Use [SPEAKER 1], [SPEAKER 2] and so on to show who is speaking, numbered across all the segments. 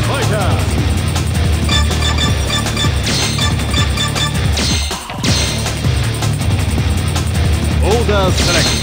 [SPEAKER 1] Order select.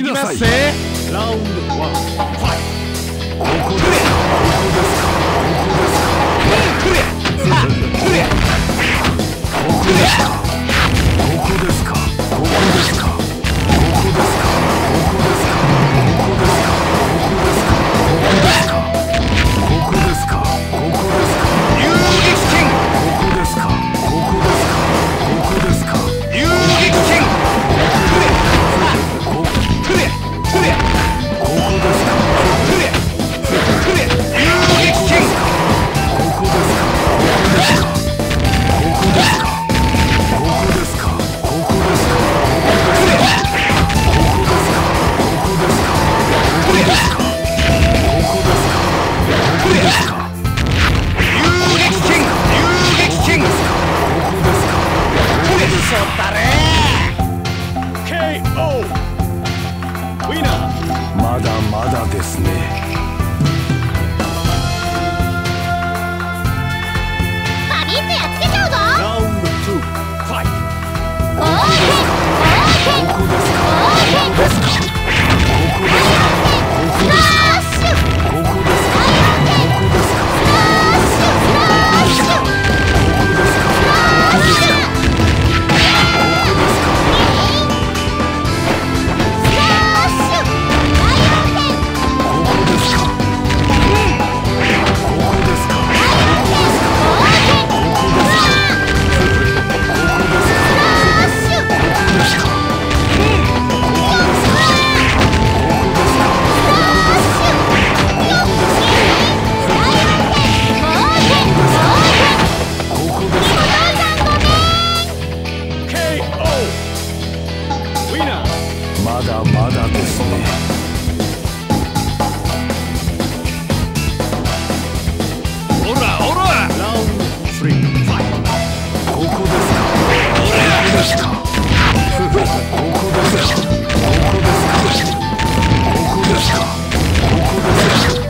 [SPEAKER 1] いきますぜ。ラウンド1、ファイト。ここですか。まだまだですね。
[SPEAKER 2] パビンズやっつけちゃうぞ。
[SPEAKER 1] ラウンド2、ファイト。
[SPEAKER 2] オーケーオーケーオーケー。スマッシュ。
[SPEAKER 1] まだまだですね。オラオラ。ラウンド3、ファイト。ここですか。ここですか。ここですか。ここですか。ここですか。ここですか。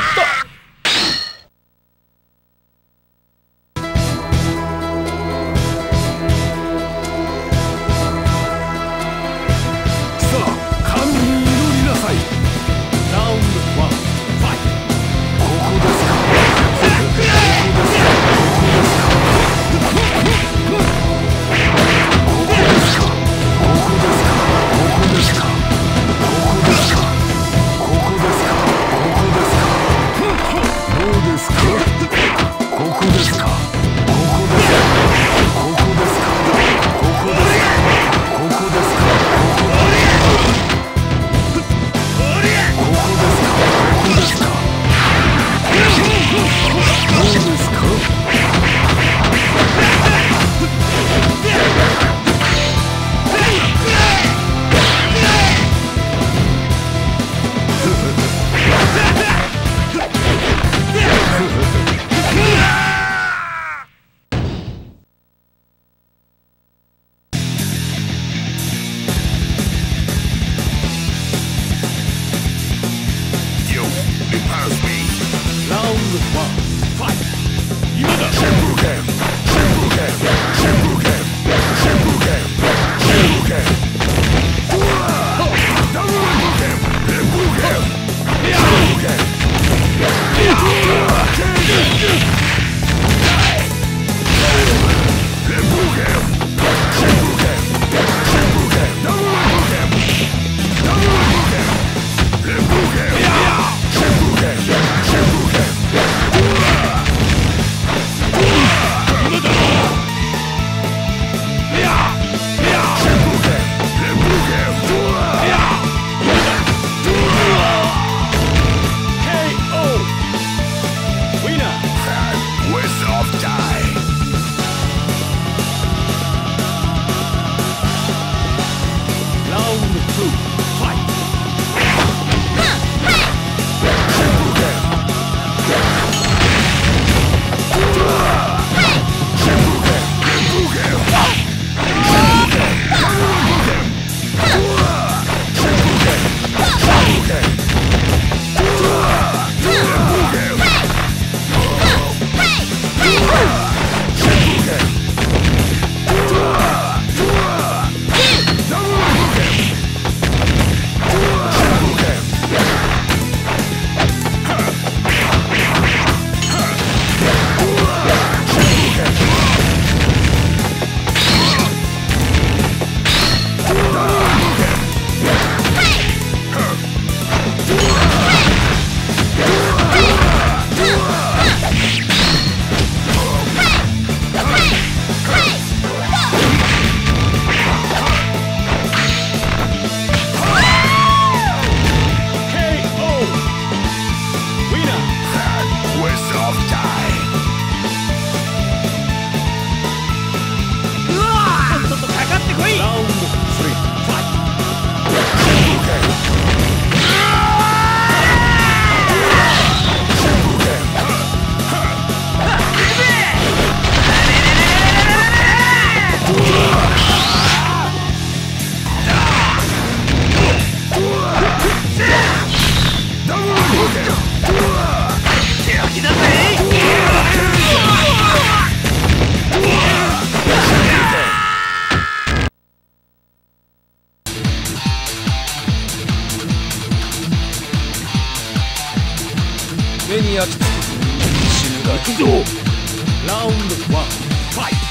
[SPEAKER 1] 目に焼き付く死ぬがいくぞ。ラウンド1ファイト。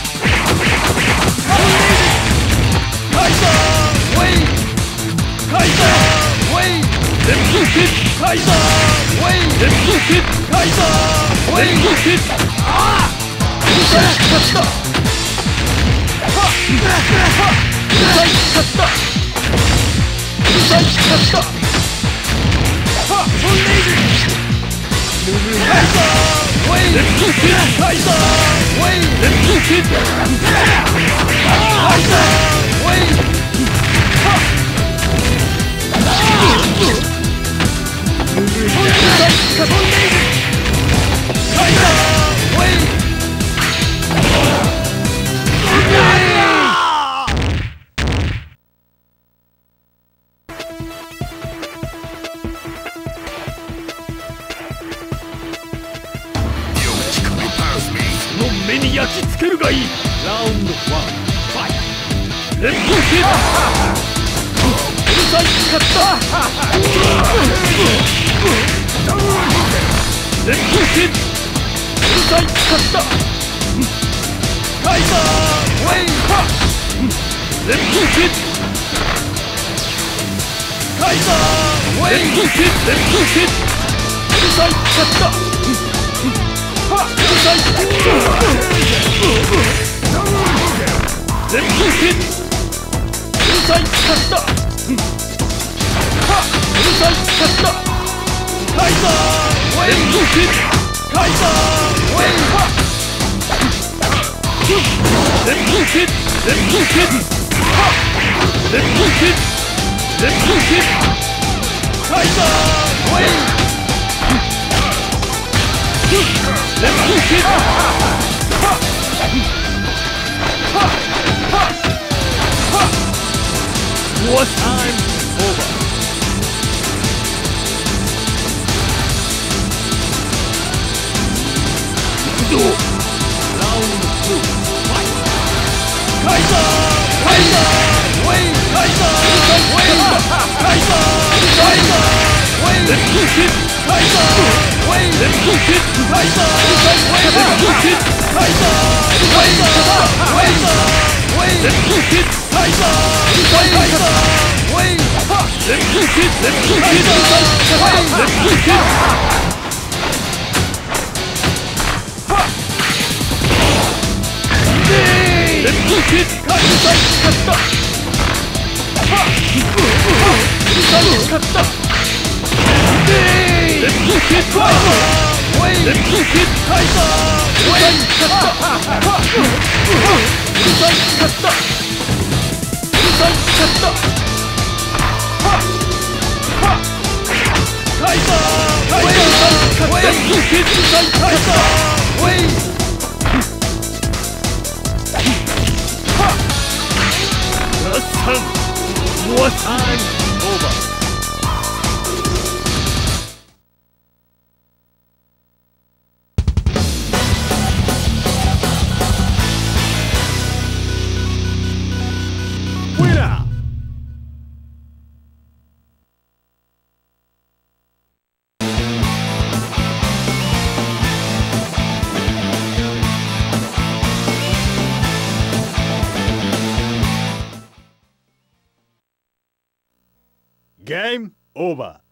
[SPEAKER 1] カイザーウェイカイザーウェイレッツキッカイザーウェイレッツキッカイザーウェイキッああ勝ったはっ勝った勝ったはっフンレイジカイザーウェイレッツキッカイザーウェイレッツキッカイザーウェイはっカイザーウェイの目に焼き付けるがいい。ラウンド1、ファイト。連風剣。うるさい使った。連風剣。うるさい使った。カイザーウェイハ。連風剣。カイザーウェイ連風剣。連風剣。うるさい使った。うるさい。連風剣。うるさい使った。うるさい使った。カイザーウェイ連風剣。カイザーウェイ連風剣。連風剣。連風剣。連風剣。カイザーウェイ連風剣。What time over? 行くぞ。ラウンド2、ファイト。カイザーカイザーウェイカイザーウェイカイザーカイザーウェイ連風剣。カイザーウェイ連風剣。カイザーウェイ連風剣。カイザーカイザーウェイウェイ連風剣。カイザーカイザーウェイ連風剣。連風剣。ウェイ連風剣。連風剣。カイザー使った。うるさい使った。連風剣。カイザーウェイ連風剣。カイザーウェイ使った。うるさい使った。うるさい使った。カイザーウェイ使った。連風剣。うるさいカイザーウェイWhat time over? Winner! Game over.